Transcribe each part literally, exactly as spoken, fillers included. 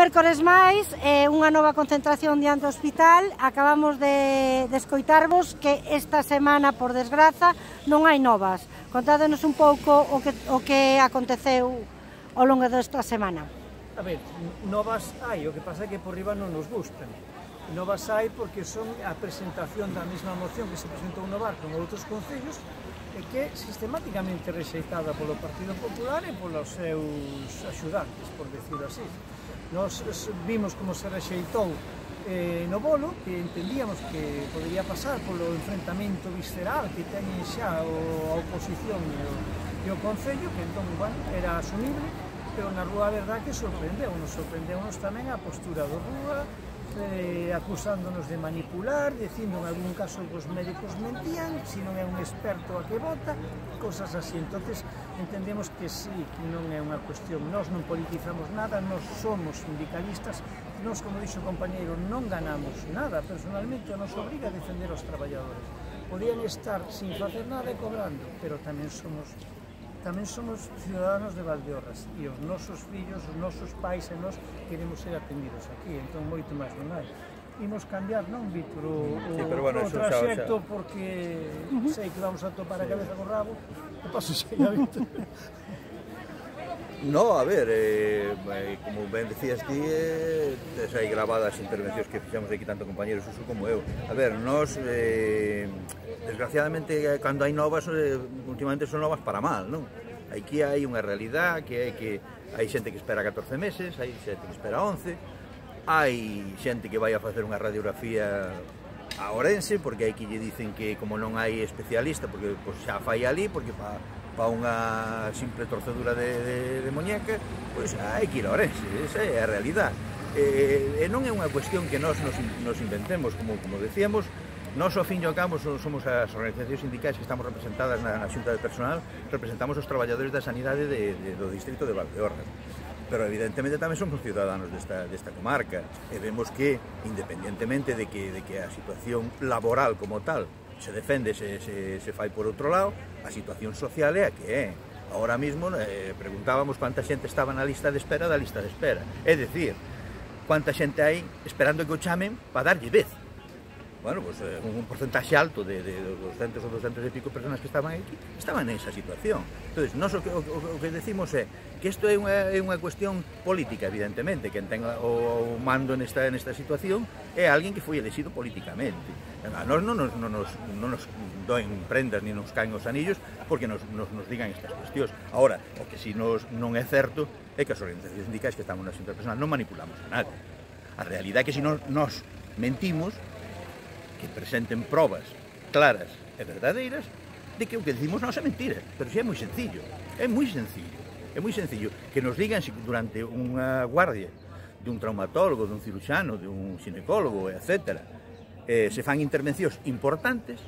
mércores máis, é unha nova concentración diante do hospital. Acabamos de, de escoitarvos que esta semana, por desgraza, non hai novas. Contádenos un pouco o que, o que aconteceu ao longo desta semana. A ver, novas hai, o que pasa é que por riba non nos gustan. Novas hai porque son a presentación da mesma moción que se presentou no Barco en outros concellos e que é sistemáticamente rexeitada polo Partido Popular e polos seus axudantes, por decirlo así. Nos vimos como se rexeitou eh, no bolo, que entendíamos que podería pasar polo enfrentamento visceral que teñen xa o, a oposición e o, e o Concello, que entón, bueno, era asumible, pero na rúa a verdade que sorprendeu, nos sorprendeu-nos tamén a postura do Rúa, eh, acusándonos de manipular, dicindo en algún caso que os médicos mentían, se non é un experto a que vota, cosas así. Entonces entendemos que sí, que non é unha cuestión, nós non politizamos nada, nós somos sindicalistas, nós, como dixo o compañeiro, non ganamos nada, personalmente nos obriga a defender os traballadores. Podían estar sin facer nada e cobrando, pero tamén somos tamén somos ciudadanos de Valdeorras e os nosos fillos, os nosos pais e nós queremos ser atendidos aquí, entón moito máis non hai. Imos cambiar, non, Víctor, o, o, sí, bueno, o traxecto xa, xa. Porque uh -huh. sei que vamos a topar a cabeza con rabo, o paso xa, Víctor. No, a ver, eh, como ben decías ti, eh, hai gravadas intervencións que fixamos aquí tanto compañeros Suso como eu. A ver, nós, eh, desgraciadamente, cando hai novas, eh, últimamente son novas para mal, non? Aquí hai unha realidad que é que hai xente que espera catorce meses, hai xente que espera once, hai xente que vai a facer unha radiografía a Ourense, porque hai que lle dicen que como non hai especialista, porque pues, xa fai ali, porque pa para unha simple torcedura de, de, de muñeca, pois hai que ir a Ourense, esa é a realidad. E, e non é unha cuestión que nós nos, nos inventemos, como, como decíamos, nós ao fin e ao cabo somos as organizacións sindicais que estamos representadas na, na xunta de personal, representamos os traballadores da sanidade de, de, do distrito de Valdeorras. Pero evidentemente tamén somos ciudadanos desta, desta comarca e vemos que, independientemente de que, de que a situación laboral como tal se defende, se, se, se fai por outro lado, a situación social é a que é. Ahora mismo eh, preguntábamos cuánta xente estaba na lista de espera da lista de espera. É dicir, cuánta xente hai esperando que o chamen para darlle vez. Bueno, pues eh, un porcentaxe alto de, de doscientos ou doscientos e pico personas que estaban aquí estaban nesa situación. Entonces, nós o que, o, o que decimos é que isto é unha, é unha cuestión política, evidentemente, que tenga o, o mando nesta, nesta situación é alguén que foi elegido políticamente. A nós non nos, non nos, non nos doen prendas ni nos caen os anillos porque nos, nos, nos digan estas cuestións. Ahora, o que si nos, non é certo é que as organizacións sindicais que estamos na xunta personal non manipulamos a nadie. A realidade é que se nos, nos mentimos, que presenten probas claras e verdadeiras de que o que decimos non é mentira, pero si é moi sencillo, é moi sencillo, é moi sencillo que nos digan se durante unha guardia dun traumatólogo, dun ciruxano, dun xinecólogo, etcétera, eh, se fan intervencións importantes,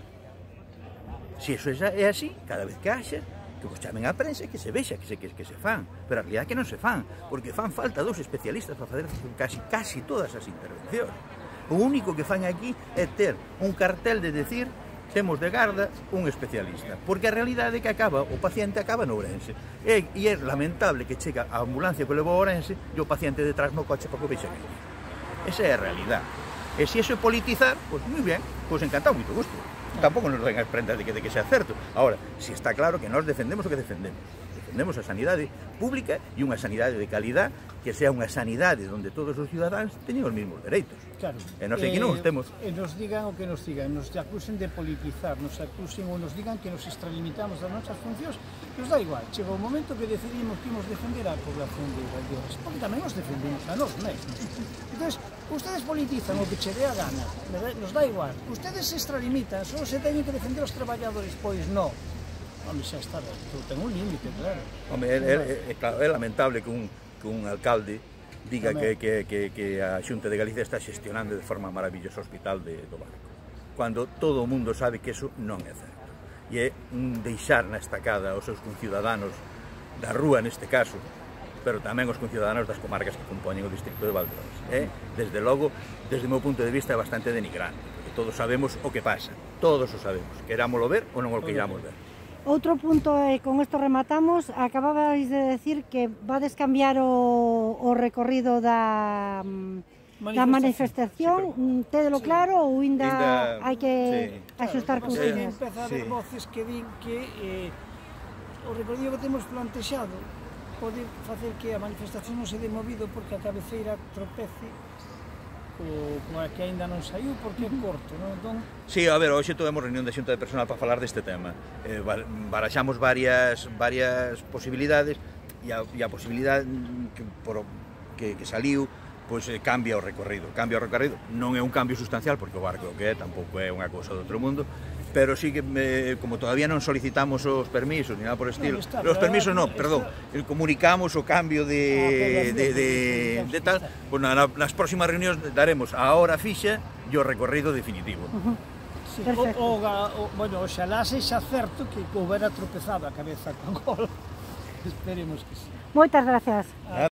se iso é así, cada vez que haxa, que vos chamen á prensa e que se vexa que se, que, que se fan, pero a realidad é que non se fan, porque fan falta dous especialistas para fazer casi, casi todas as intervencións. O único que fan aquí é ter un cartel de decir temos de garda un especialista, porque a realidade é que acaba, o paciente acaba no Ourense e, e é lamentable que chega a ambulancia que levou a Ourense e o paciente detrás no coche para que o vexa aquí. Esa é a realidade. E se iso é politizar, pois moi ben, pois encantado, moito gusto. Tampouco nos den as prendas de que, de que sea certo. Ahora, si está claro que nós defendemos o que defendemos. Defendemos a sanidade pública e unha sanidade de calidad que sea unha sanidade onde todos os cidadáns teñen os mesmos dereitos. Claro. E non sei que non os temos. E nos digan o que nos digan, nos acusen de politizar, nos acusen ou nos digan que nos extralimitamos das nossas funcións, nos dá igual. Chega o momento que decidimos que imos defender a población de Valdeorras, porque tamén nos defendemos a nós mesmos. Entonces, ustedes politizan o que che dé a gana, nos dá igual. Ustedes se extralimitan, só se teñen que defender os traballadores, pois non. Home, xa está, ten un límite, claro. Home, é, é, é, é lamentable que un, que un alcalde diga que, que, que, que a Xunta de Galicia está xestionando de forma maravillosa o hospital de, do Barco, cando todo o mundo sabe que eso non é certo. E é un deixar na estacada aos seus conciudadanos da rúa neste caso, pero tamén os conciudadanos das comarcas que compoñen o distrito de Valdeorras. É, desde logo, desde o meu punto de vista, é bastante denigrante, porque todos sabemos o que pasa, todos o sabemos, querámoslo ver ou non o queiramos ver. Outro punto, e con isto rematamos, acababais de decir que vades cambiar o, o recorrido da, da manifestación, sí, tédelo sí. claro ou ainda, ainda hai que sí. axustar claro, cousiñas? Empeza a haber sí. voces que din que eh, o recorrido que temos plantexado pode facer que a manifestación non se dé movido porque a cabeceira tropece con a que ainda non saiu porque é corto, non? Entón... Sí, a ver, hoxe tivemos reunión de xunta de personal para falar deste tema. Eh, baraxamos varias, varias posibilidades e a, e a posibilidade que, por, que, que saliu pois eh, cambia o recorrido. Cambia o recorrido, non é un cambio sustancial porque o barco que é tampouco é unha cousa do outro mundo, pero sí que, eh, como todavía non solicitamos os permisos ni nada por estilo, no, está, os permisos non, perdón, está... comunicamos o cambio de, ah, de, de, de tal, pues na, nas próximas reunións daremos a hora fixa e o recorrido definitivo. Uh -huh. Sí, o, o, o, bueno, oxalá sexa certo que houbera tropezado a cabeza con gol. Esperemos que sí. Moitas gracias. Ah.